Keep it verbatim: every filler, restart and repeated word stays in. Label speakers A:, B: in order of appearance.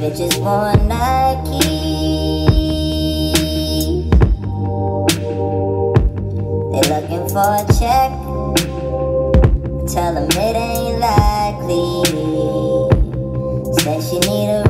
A: bitches want Nike. They looking for a check. Tell them it ain't likely. Said she need a